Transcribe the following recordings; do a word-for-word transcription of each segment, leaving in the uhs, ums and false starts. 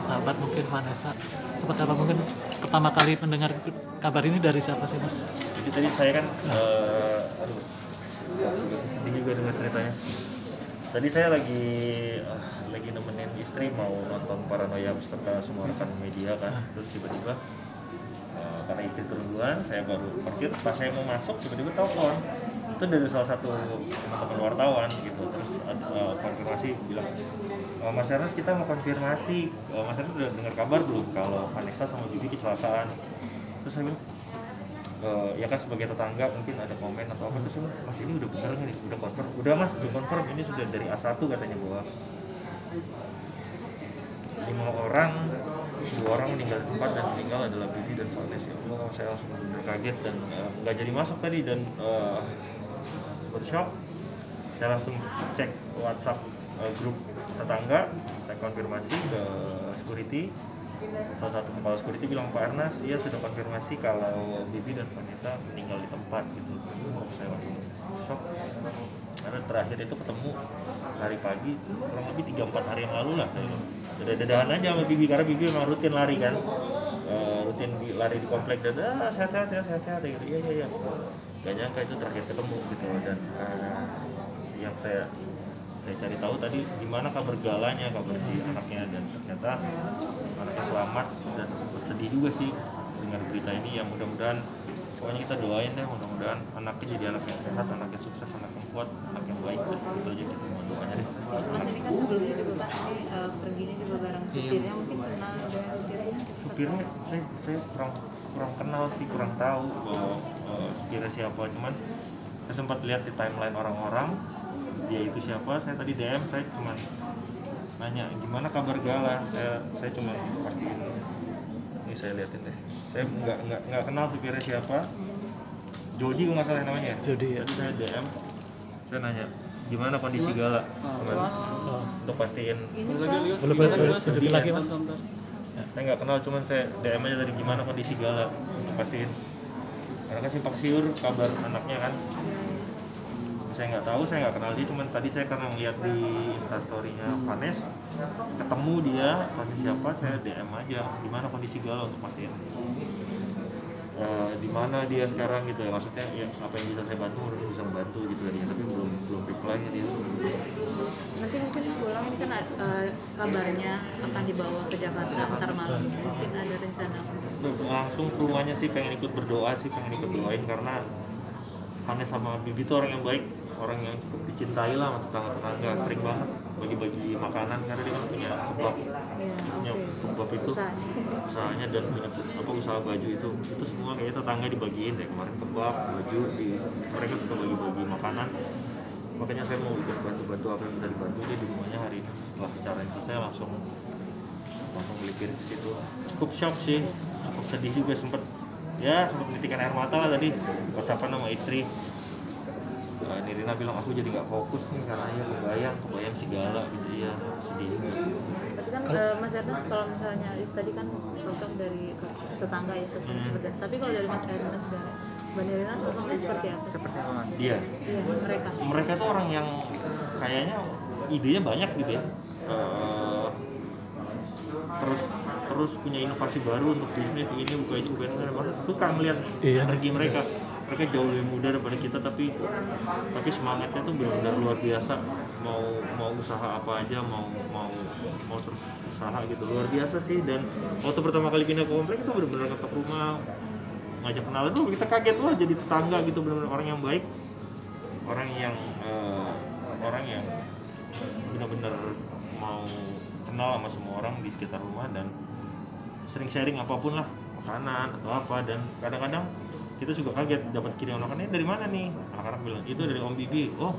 sahabat mungkin Vanessa. Seperti apa mungkin pertama kali mendengar kabar ini dari siapa sih Mas? Jadi tadi saya kan, uh, aduh, sedih juga dengar ceritanya. Tadi saya lagi uh, lagi nemenin istri mau nonton Paranoia beserta semua rekan media kan, terus tiba-tiba uh, karena istri turun duluan, saya baru parkir. Pas saya mau masuk, tiba-tiba telepon. Itu dari salah satu teman-teman wartawan gitu, terus ada uh, konfirmasi bilang, e, Mas Ernest kita mau konfirmasi, e, Mas Ernest udah dengar kabar belum kalau Vanessa sama Bibi kecelakaan? Terus saya bilang, e, ya kan sebagai tetangga mungkin ada komen atau apa, terus saya bilang, Mas ini udah bener nggak nih, udah confirm? Udah Mas, udah confirm, ini sudah dari A satu katanya bahwa lima orang, dua orang meninggal di tempat dan meninggal adalah Bibi dan Vanessa. Ya Allah, saya langsung benar kaget dan nggak uh, jadi masuk tadi dan uh, bershock. Saya langsung cek WhatsApp uh, grup tetangga, saya konfirmasi ke security. Salah satu kepala security bilang, Pak Ernest, iya sudah konfirmasi kalau Bibi dan Vanessa meninggal di tempat gitu. Oh, saya langsung shock. Karena terakhir itu ketemu hari pagi, kurang lebih tiga sampai empat hari yang lalu lah. Saya dadahan aja sama Bibi, karena Bibi memang rutin lari kan. Uh, rutin lari di komplek, dan ah, sehat-sehat ya, sehat-sehat ya gitu. Iya, iya, iya. Gak nyangka itu terakhir ketemu gitu. Dan uh, yang saya saya cari tahu tadi gimana kabar galanya, kabar si anaknya, dan ternyata anaknya selamat. Dan sedih juga sih dengar berita ini. Ya mudah-mudahan, pokoknya kita doain deh, mudah-mudahan anaknya jadi anak yang sehat, anak yang sukses, anak yang kuat, anak yang baik. Itu aja kita mohon doanya deh. Mas ini kan sebelumnya juga kan ini uh, perginya juga bareng supirnya, mungkin kenal dengan supirnya? Supirnya saya saya kurang kurang kenal sih, kurang tahu bahwa uh, supirnya siapa. Cuman saya sempat lihat di timeline orang-orang dia itu siapa. Saya tadi D M, saya cuma nanya gimana kabar Gala. Saya saya cuma pastiin. Ini saya liatin deh. Saya nggak nggak nggak kenal supirnya siapa. Jody kalau nggak salah namanya. Jody ya. Jadi saya D M, saya nanya gimana kondisi Gala teman, Oh. untuk pastiin. Boleh boleh tunjukin lagi Mas. Saya nggak kenal, cuman saya D M aja tadi gimana kondisi Gala untuk pastiin. Karena kan simpang siur kabar anaknya kan. Saya nggak tahu, saya nggak kenal dia, cuman tadi saya karena ngeliat di instastorynya Vanessa, ketemu dia, tadi siapa, saya D M aja gimana kondisi Gala untuk pastiin. Uh, di mana dia sekarang gitu ya, maksudnya ya apa yang bisa saya bantu udah bisa membantu gitu tadinya, tapi belum belum reply nya dia. Nanti mungkin pulang ini kan uh, kabarnya akan dibawa ke Jakarta ntar malam, mungkin ada rencana untuk Langsung ke rumahnya sih, pengen ikut berdoa sih, pengen ikut doain karena Vanessa sama Bibi tuh orang yang baik, orang yang cukup dicintai lah sama tetangga-tetangga, sering banget bagi-bagi makanan karena dia kan punya kebab, ya, punya okay. kebab itu usahanya, dan punya apa usaha baju itu itu semua kayaknya tetangga dibagiin deh kemarin, kebab, baju, di, mereka suka bagi-bagi makanan. Makanya saya mau bikin bantu-bantu apa yang bisa dibantu dia di rumahnya hari ini. Setelah bicara itu saya langsung langsung melipir ke situ. Cukup shock sih, cukup sedih juga, sempet ya sempet menitikkan air mata lah tadi. WhatsAppan sama istri. Uh, Nirina bilang aku jadi nggak fokus nih karena ya kebayang kebayang si Gala gitu ya, sedih juga. tapi kan uh, Mas Ernest kalau misalnya tadi kan sosok dari tetangga ya, sosoknya hmm. seperti, tapi kalau dari Mas Ernest dan Mbak Nirina sosoknya seperti apa? Seperti apa Mas? Dia? Iya, mereka Mereka tuh orang yang kayaknya idenya banyak gitu ya, uh, terus terus punya inovasi baru untuk bisnis ini, buka itu, buka itu. Maksudnya suka melihat Iya. energi mereka. Mereka jauh lebih muda daripada kita, tapi tapi semangatnya tuh benar-benar luar biasa. Mau mau usaha apa aja, mau mau mau terus usaha gitu, luar biasa sih. Dan waktu pertama kali pindah ke komplek itu benar-benar ketok rumah, ngajak kenalan tuh kita kaget, wah jadi tetangga gitu, benar-benar orang yang baik, orang yang uh, orang yang benar-benar mau kenal sama semua orang di sekitar rumah dan sering sharing apapun lah, makanan atau apa. Dan kadang-kadang kita juga kaget dapat kiriman makanannya dari mana nih, anak-anak bilang itu dari Om Bibi. Oh,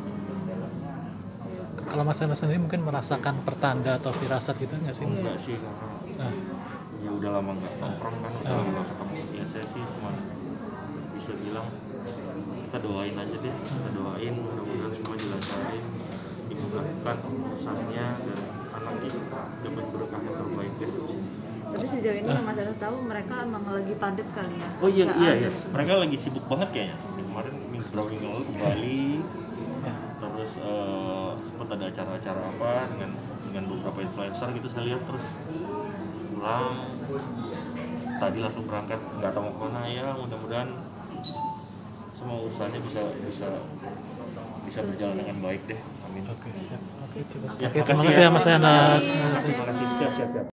Kalau Mas Ernest sendiri mungkin merasakan pertanda atau firasat gitu nggak sih Mas? enggak sih, karena Nah, ya udah lama nggak nongkrong kan, udah lama nggak ketemu. Ya saya sih cuma bisa bilang kita doain aja deh, kita doain mudah-mudahan semua dilancarin, dimudahkan usahanya dan anaknya dapat berkah yang terbaik deh. tapi sejauh ini yang Mas Ernest tahu mereka emang lagi padat kali ya? Oh iya, Nggak iya, ada iya. semua. Mereka lagi sibuk banget kayaknya. Kemarin minggu berapa minggu lalu ke Bali, terus uh, sempat ada acara-acara apa dengan dengan beberapa influencer gitu saya lihat, terus pulang tadi langsung berangkat, nggak tahu mau kemana. Ya mudah-mudahan semua urusannya bisa bisa bisa berjalan dengan baik deh, amin. Oke, siap. Oke, cukup. Ya, Oke, terima makasih kasih ya. ya Mas Anas. Terima kasih, siap siap siap.